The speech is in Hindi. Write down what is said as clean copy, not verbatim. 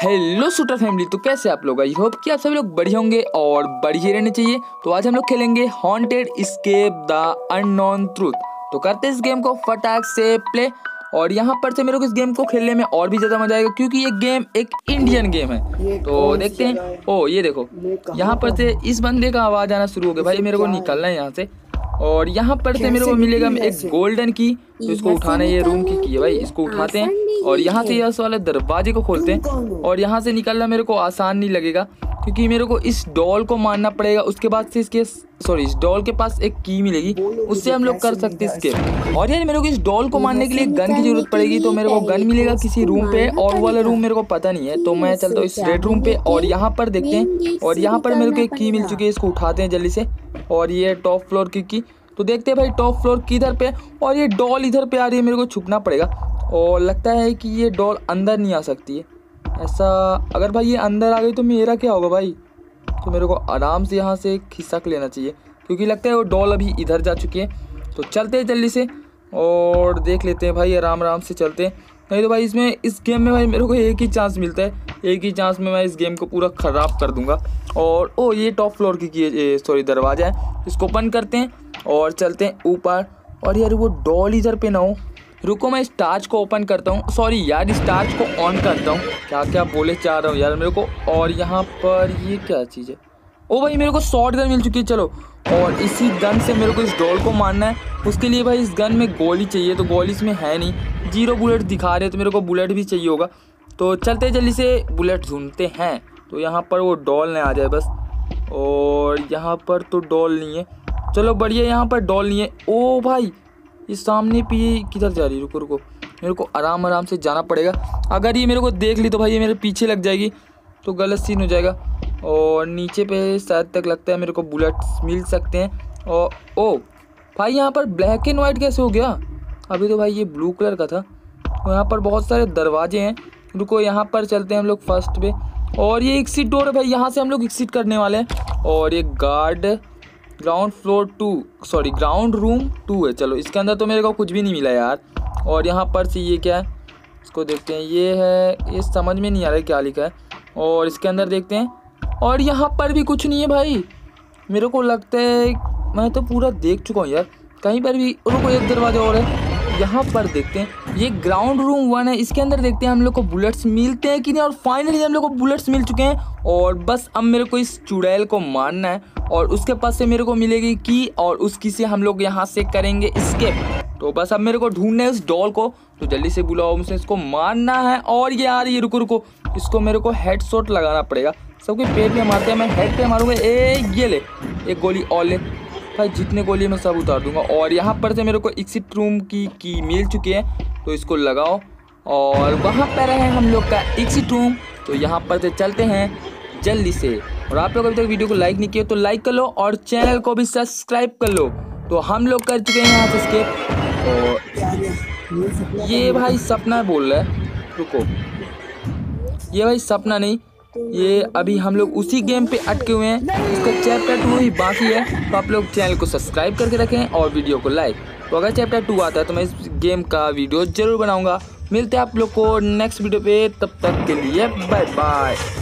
हेलो शूटर फैमिली, तो कैसे आप लोग? आई होप कि आप सभी लोग बढ़िया होंगे और बढ़िया रहने चाहिए। तो आज हम लोग खेलेंगे haunted escape the unknown truth. तो करते हैं इस गेम को फटाक से प्ले। और यहाँ पर से मेरे को इस गेम को खेलने में और भी ज़्यादा मजा आएगा क्योंकि ये गेम एक इंडियन गेम है। तो देखते हैं। ओ ये देखो, यहाँ पर से इस बंदे का आवाज़ आना शुरू हो गया। भाई मेरे को निकलना है यहाँ से। और यहाँ पर से मेरे को मिलेगा एक गोल्डन की, तो इसको उठाना है। ये रूम की है भाई, इसको उठाते हैं और यहाँ से इस वाले दरवाजे को खोलते हैं। और यहाँ से निकलना मेरे को आसान नहीं लगेगा क्योंकि मेरे को इस डॉल को मारना पड़ेगा। उसके बाद से इस डॉल के पास एक की मिलेगी, उससे हम लोग कर सकते हैं स्केप। और यार मेरे को इस डॉल को मारने के लिए गन की जरूरत पड़ेगी। तो मेरे को गन मिलेगा किसी रूम पे, और वो वाला रूम मेरे को पता नहीं है। तो मैं चलता हूँ इस रेड रूम पे और यहाँ पर देखते हैं। और यहाँ पर मेरे को एक की मिल चुकी है, इसको उठाते हैं जल्दी से। और ये टॉप फ्लोर की तो देखते हैं भाई टॉप फ्लोर किधर पे। और ये डॉल इधर पे आ रही है, मेरे को छुपना पड़ेगा। और लगता है कि ये डॉल अंदर नहीं आ सकती है ऐसा। अगर भाई ये अंदर आ गई तो मेरा क्या होगा भाई? तो मेरे को आराम से यहाँ से खिसक लेना चाहिए क्योंकि लगता है वो डॉल अभी इधर जा चुकी है। तो चलते हैं जल्दी से और देख लेते हैं भाई, आराम से चलते हैं। नहीं तो भाई इस गेम में भाई मेरे को एक ही चांस मिलता है, एक ही चांस में मैं इस गेम को पूरा ख़राब कर दूंगा। और ओ ये टॉप फ्लोर की दरवाज़ा है, इसको ओपन करते हैं और चलते हैं ऊपर। और यार वो डॉल इधर पे ना हो, रुको मैं इस टार्च को ओपन करता हूँ। सॉरी यार, इस टार्च को ऑन करता हूँ। क्या क्या बोले चाह रहा हूँ यार मेरे को। और यहाँ पर ये क्या चीज़ है? ओ भाई मेरे को शॉर्ट गन मिल चुकी है। चलो, और इसी गन से मेरे को इस डॉल को मारना है। उसके लिए भाई इस गन में गोली चाहिए, तो गोली इसमें है नहीं, 0 बुलेट दिखा रहे, तो मेरे को बुलेट भी चाहिए होगा। तो चलते जल्दी से बुलेट ढूंढते हैं। तो यहाँ पर वो डॉल न आ जाए बस। और यहाँ पर तो डॉल नहीं है, चलो बढ़िया, यहाँ पर डॉल नहीं है। ओ भाई इस सामने पे ये किधर जा रही है? रुको मेरे को आराम से जाना पड़ेगा। अगर ये मेरे को देख ली तो भाई ये मेरे पीछे लग जाएगी, तो गलत सीन हो जाएगा। और नीचे पे शायद तक लगता है मेरे को बुलेट्स मिल सकते हैं। और ओ भाई यहाँ पर ब्लैक एंड वाइट कैसे हो गया? अभी तो भाई ये ब्लू कलर का था। और यहाँ पर बहुत सारे दरवाजे हैं। रुको यहाँ पर चलते हैं हम लोग फर्स्ट पे। और ये एग्जिट डोर है भाई, यहाँ से हम लोग एग्जिट करने वाले हैं। और ये ग्राउंड रूम 2 है। चलो इसके अंदर तो मेरे को कुछ भी नहीं मिला यार। और यहाँ पर से ये क्या है, इसको देखते हैं। ये है, ये समझ में नहीं आ रहा है क्या लिखा है। और इसके अंदर देखते हैं। और यहाँ पर भी कुछ नहीं है भाई, मेरे को लगता है मैं तो पूरा देख चुका हूँ यार, कहीं पर भी। रुको एक दरवाजा और है, यहाँ पर देखते हैं। ये ग्राउंड रूम 1 है, इसके अंदर देखते हैं हम लोग को बुलेट्स मिलते हैं कि नहीं। और फाइनली हम लोग को बुलेट्स मिल चुके हैं। और बस अब मेरे को इस चुड़ैल को मारना है और उसके पास से मेरे को मिलेगी की, और उसकी से हम लोग यहाँ से करेंगे एस्केप। तो बस अब मेरे को ढूंढना है उस डॉल को, तो जल्दी से बुलाओ मुझसे, इसको मारना है। और ये आ रही है, रुको इसको मेरे को हेडशॉट लगाना पड़ेगा। सबके पेट में मारते हैं, मैं हेड पे मारूंगा। ये ले एक गोली और ले भाई, जितने गोली मैं सब उतार दूंगा। और यहाँ पर से मेरे को एग्जिट रूम की मिल चुकी है, तो इसको लगाओ। और वहाँ पर है हम लोग का एग्जिट रूम। तो यहाँ पर से चलते हैं जल्दी से। और आप लोग अभी तक वीडियो को लाइक नहीं किया तो लाइक कर लो और चैनल को भी सब्सक्राइब कर लो। तो हम लोग कर चुके हैं यहाँ से एस्केप। और ये भाई सपना बोल रहा है, रुको ये भाई सपना नहीं, ये अभी हम लोग उसी गेम पे अटके हुए हैं। इसका चैप्टर 2 ही बाकी है। तो आप लोग चैनल को सब्सक्राइब करके रखें और वीडियो को लाइक। तो अगर चैप्टर 2 आता है तो मैं इस गेम का वीडियो जरूर बनाऊंगा। मिलते हैं आप लोग को नेक्स्ट वीडियो पे, तब तक के लिए बाय बाय।